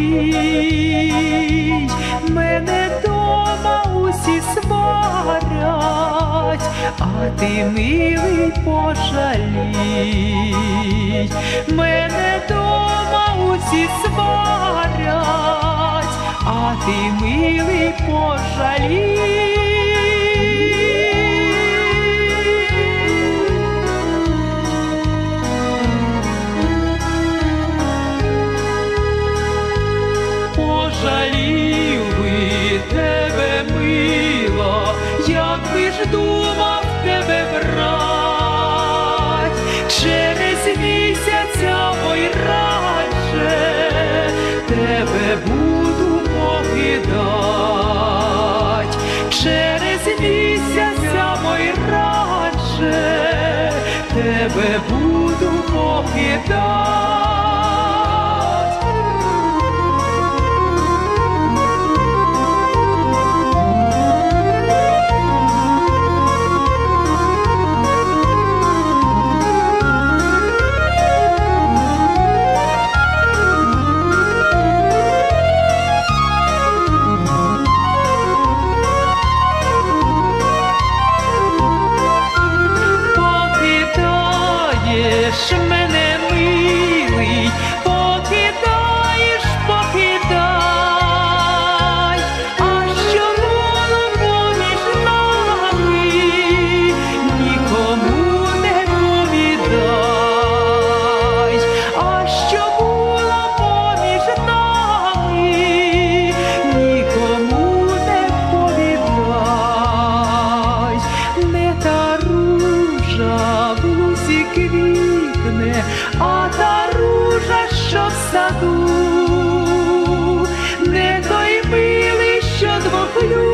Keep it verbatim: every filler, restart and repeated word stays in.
жалій, мене дома усі сварять, а ти, милий, пожалій, мене дома усі сварять, а ти, милий, пожалій. Пожалів би тебе, мила, якби ж думав тебе брать, через місяця ой радше тебе буду покидать, через місяця ой радше тебе буду покидать. Мене, милий, покидаєш, покидай, а що було поміж нами, нікому не повідай, а що було поміж нами, нікому не повідай, не та ружа в лузі квітне, а та ружа, що в саду, не той милий, що двох людей